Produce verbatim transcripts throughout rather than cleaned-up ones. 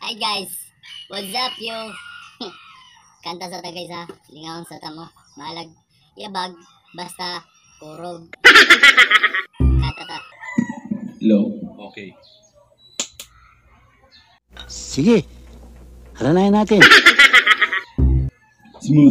Hi guys, what's up yo? Kanta sa tagay sa lingaon sa tamo, bahalag, yabag, basta, kurog. Kata ta. Low. Okay. Sige, haranayan natin. Smooth.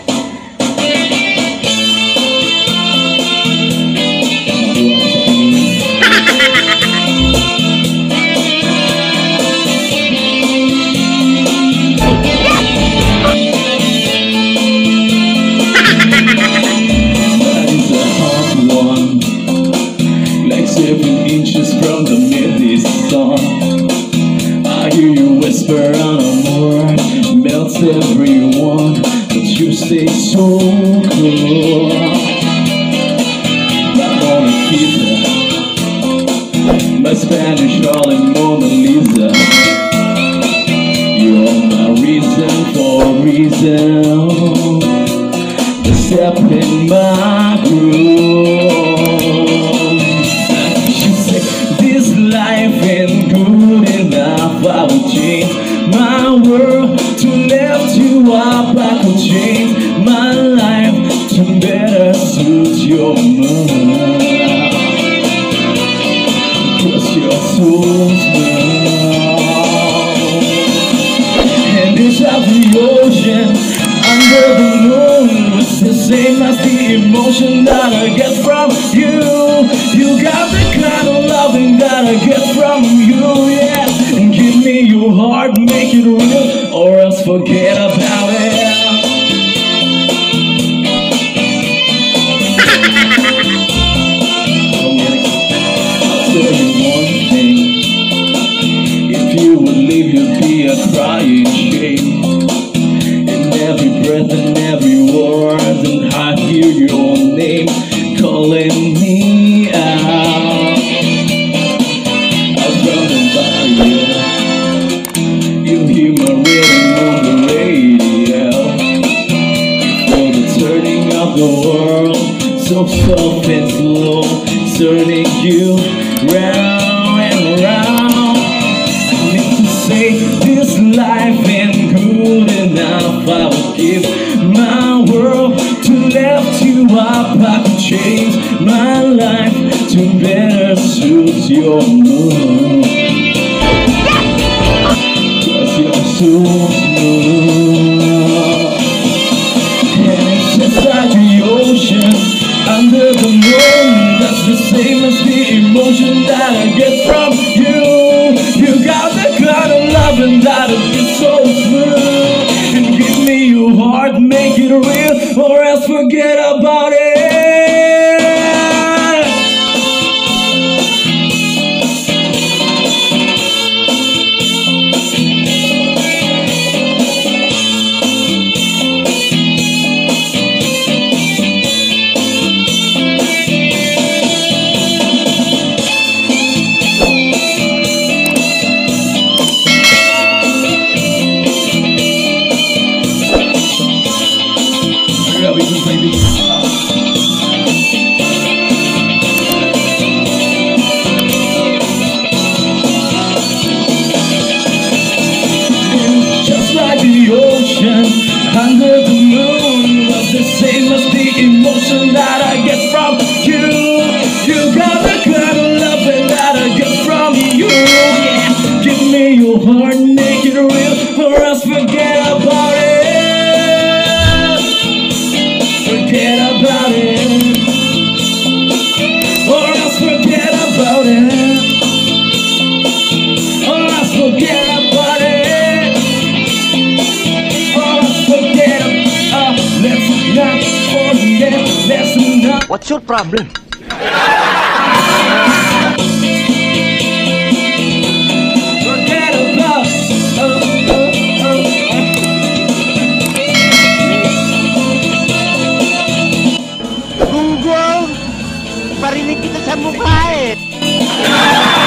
Seven inches from the midday sun, I hear you whisper on a word, melts everyone, but you stay so cool. La Mona Lisa, my Spanish darling Mona Lisa, you're my reason for a reason to step in my groove. Life ain't good enough, I would change my world to lift you up. I could change my life to better suit your mind, cause you're so small. And inside the ocean, under the moon, it's the same as the emotion that I get from you. You got the kind of loving that I get from you, yeah. And give me your heart, make it real, or else forget about it. I'll tell you one thing, if you would leave, you'd be a crying shame. In every breath and every word, and I hear your name calling me out. I'll run by you. You hear my rhythm on the radio. For the turning of the world, so soft and slow, turning you round and round. I need to say this life ain't good enough. I would give my world to lift you up. I could change my life to better suit your mood, cause you're so smooth. And it's just like the ocean, under the moon, that's the same as the emotion that I get from you. You got the kind of loving that is so smooth. And give me your heart, make it real, or else forget about it. Just like the ocean, under the moon, was the same as the emotion that I get from you. You got the kind of loving that I get from you, yeah. Give me your heart, make it real, or else forget about it. Forget about it, or else forget about it, or else forget about it, or else forget about it. Let's not forget, let's not. What's your problem? Forget about it. Oh, oh, oh, Google, parinig kita sa mukha eh.